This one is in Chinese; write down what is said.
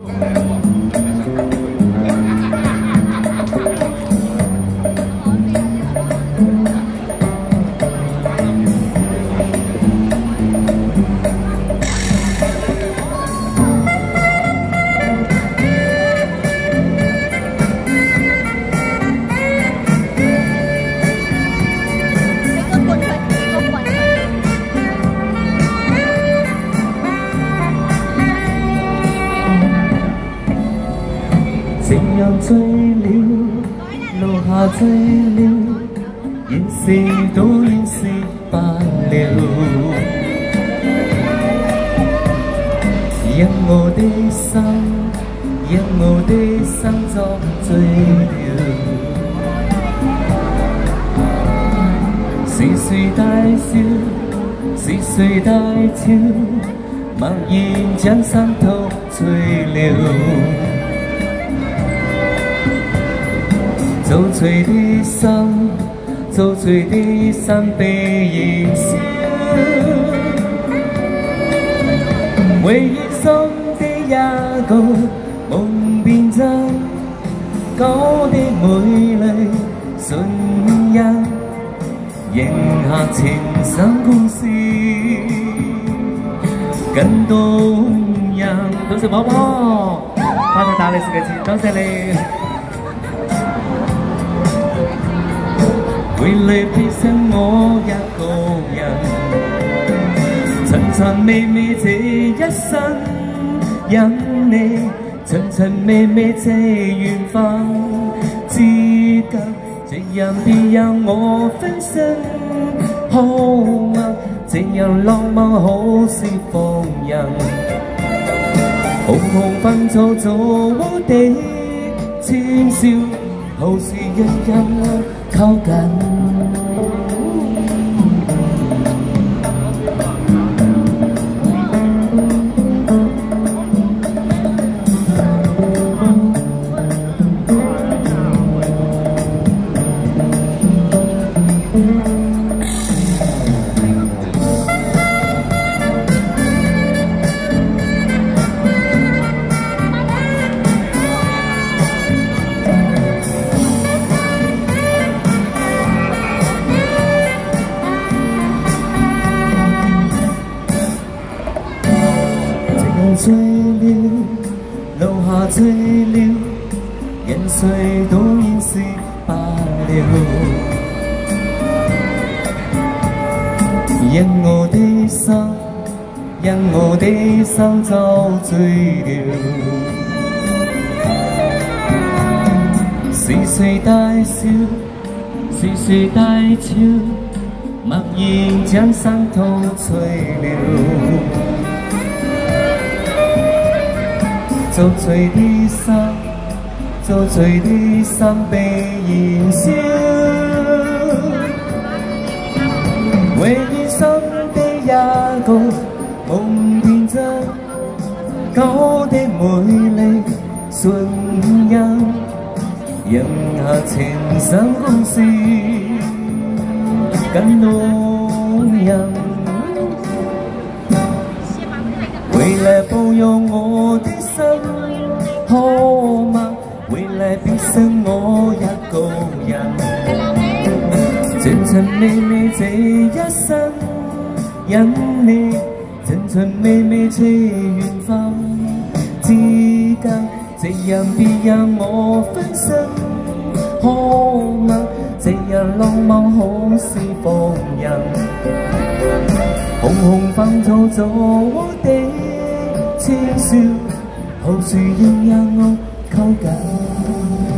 夕阳醉了，落下醉了，現時都已是罷了。因我的心，因我的心作醉了。是誰大笑？是誰大笑？默然將心陶醉了。 陶醉的心，陶醉的心被燃燒。回憶中的一個夢變真，我的美麗瞬間，迎合情深故事，更動人。多謝寶寶，翻去打你4個字，多謝你。 回來變成我一個人，尋尋覓覓這一生，因你尋尋覓覓這緣分，至今這樣別讓我分身，好嗎？這樣浪漫好似放任，紅紅粉做做我的淺笑，好似人人靠近。 醉了，留下醉了，人誰都已是罷了。因我的心，因我的心就醉了。是誰大笑？是誰大笑？默然將心陶醉了。 陶醉的心，陶醉的心被燃燒。回憶中的一個夢變真，我的美麗瞬間，迎合情深故事，更動人。 回來抱擁我的心，好嗎？回來變成我一個人，尋尋覓覓這一生，因你尋尋覓覓這緣分，至今這樣別讓我分身，好嗎？這樣浪漫好似放任，紅紅粉做做我的。 淺笑，好似仍讓我靠近。